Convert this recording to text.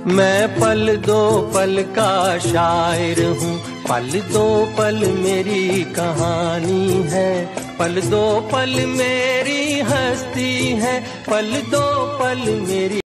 मैं पल दो पल का शायर हूँ, पल दो पल मेरी कहानी है, पल दो पल मेरी हस्ती है, पल दो पल मेरी